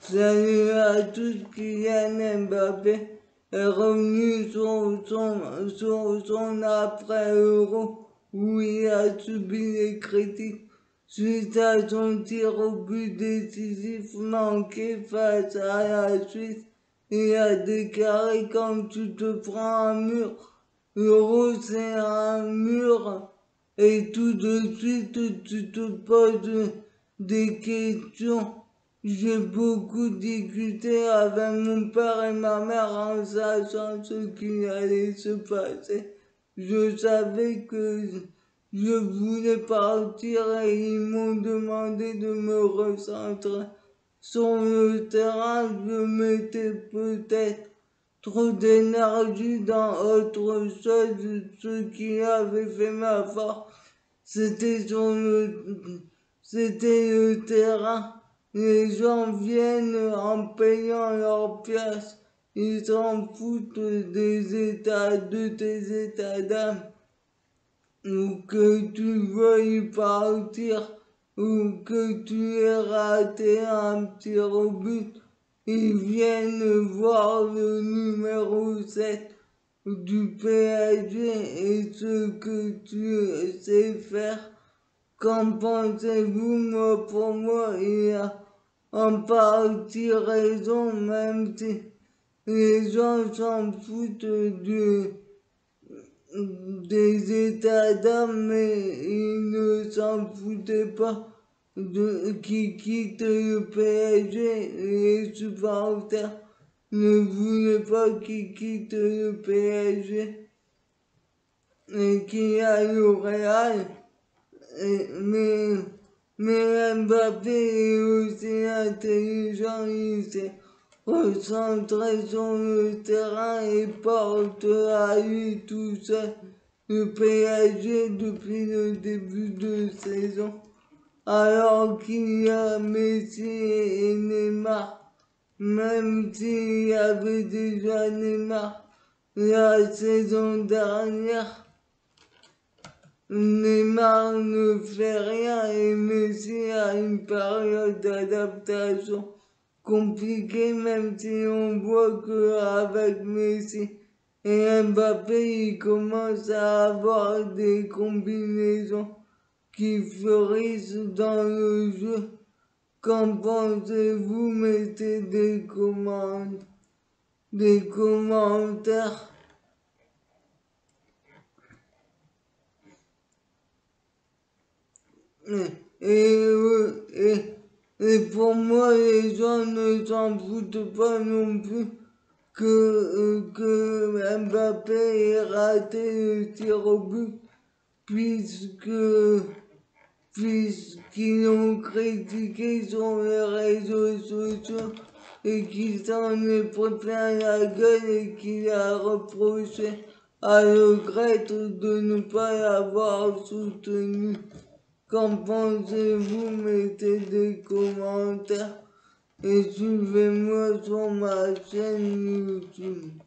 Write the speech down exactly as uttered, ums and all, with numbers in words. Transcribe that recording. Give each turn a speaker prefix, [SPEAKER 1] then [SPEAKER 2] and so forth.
[SPEAKER 1] Salut à tous, Kylian Mbappé est revenu sur son, sur son après-Euro où il a subi les critiques suite à son tir au but décisif manqué face à la Suisse. Il a déclaré: quand tu te prends un mur, l'Euro c'est un mur et tout de suite tu te poses des questions. J'ai beaucoup discuté avec mon père et ma mère en sachant ce qui allait se passer. Je savais que je voulais partir et ils m'ont demandé de me recentrer sur le terrain. Je mettais peut-être trop d'énergie dans autre chose. Ce qui avait fait ma force, c'était sur le, c'était le terrain. Les gens viennent en payant leurs pièces. Ils s'en foutent des états, de tes états d'âme. Ou que tu veuilles partir, ou que tu aies raté un tir au but. Ils viennent voir le numéro sept du P S G et ce que tu sais faire. Qu'en pensez-vous? Moi, pour moi, il y a en partie raison, même si les gens s'en foutent de, des états d'âme, mais ils ne s'en foutaient pas de qui quitte le P S G. Les supporters ne voulaient pas qu'il quitte le P S G et qu'il aille au Real. Et, mais Mais Mbappé est aussi intelligent, il s'est recentré sur le terrain et porte à lui tout seul le P S G depuis le début de saison. Alors qu'il y a Messi et Neymar, même s'il y avait déjà Neymar la saison dernière. Neymar ne fait rien et Messi a une période d'adaptation compliquée, même si on voit qu'avec Messi et Mbappé, il commence à avoir des combinaisons qui fleurissent dans le jeu. Qu'en pensez-vous? Mettez des commandes, des commentaires. Et, et, et pour moi, les gens ne s'en foutent pas non plus que, que Mbappé ait raté le tir au but, puisque, puisqu'ils ont critiqué sur les réseaux sociaux et qu'il s'en est pris plein la gueule et qu'il a reproché à Le Gret de ne pas l'avoir soutenu. Qu'en pensez-vous? Mettez des commentaires et suivez-moi sur ma chaîne YouTube.